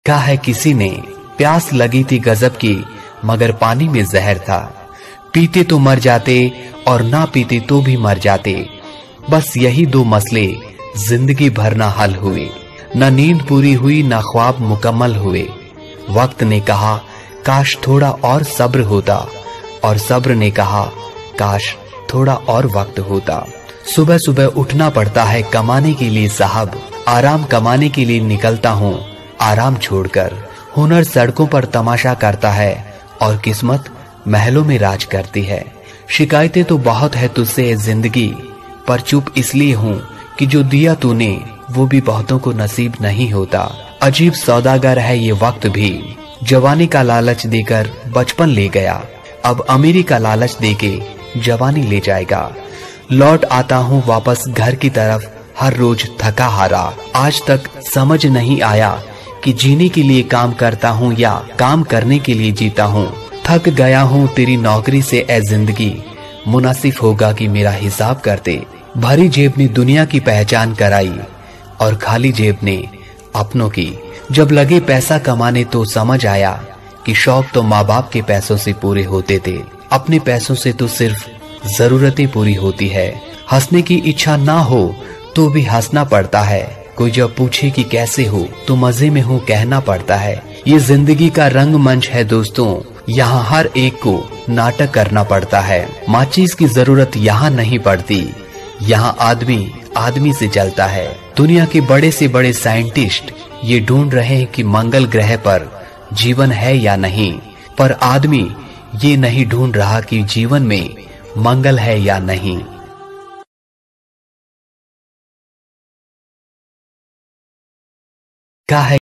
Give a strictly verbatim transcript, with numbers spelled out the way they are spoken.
कहा है किसी ने, प्यास लगी थी गजब की मगर पानी में जहर था। पीते तो मर जाते और ना पीते तो भी मर जाते। बस यही दो मसले जिंदगी भर ना हल हुए। न नींद पूरी हुई न ख्वाब मुकम्मल हुए। वक्त ने कहा काश थोड़ा और सब्र होता, और सब्र ने कहा काश थोड़ा और वक्त होता। सुबह सुबह उठना पड़ता है कमाने के लिए साहब, आराम कमाने के लिए निकलता हूँ आराम छोड़कर। हुनर सड़कों पर तमाशा करता है और किस्मत महलों में राज करती है। शिकायतें तो बहुत है तुझसे जिंदगी, पर चुप इसलिए हूँ कि जो दिया तूने वो भी बहुतों को नसीब नहीं होता। अजीब सौदागर है ये वक्त भी, जवानी का लालच देकर बचपन ले गया, अब अमीरी का लालच देके जवानी ले जाएगा। लौट आता हूँ वापस घर की तरफ हर रोज थका हारा। आज तक समझ नहीं आया कि जीने के लिए काम करता हूँ या काम करने के लिए जीता हूँ। थक गया हूँ तेरी नौकरी से ए जिंदगी, मुनासिब होगा कि मेरा हिसाब करते। भरी जेब ने दुनिया की पहचान कराई और खाली जेब ने अपनों की। जब लगे पैसा कमाने तो समझ आया कि शौक तो माँ बाप के पैसों से पूरे होते थे, अपने पैसों से तो सिर्फ जरूरतें पूरी होती है। हंसने की इच्छा ना हो तो भी हंसना पड़ता है। कोई जब पूछे कि कैसे हो तो मजे में हूँ कहना पड़ता है। ये जिंदगी का रंगमंच है दोस्तों, यहाँ हर एक को नाटक करना पड़ता है। माचिस की जरूरत यहाँ नहीं पड़ती, यहाँ आदमी आदमी से चलता है। दुनिया के बड़े से बड़े साइंटिस्ट ये ढूंढ रहे हैं कि मंगल ग्रह पर जीवन है या नहीं, पर आदमी ये नहीं ढूंढ रहा कि जीवन में मंगल है या नहीं। कहा है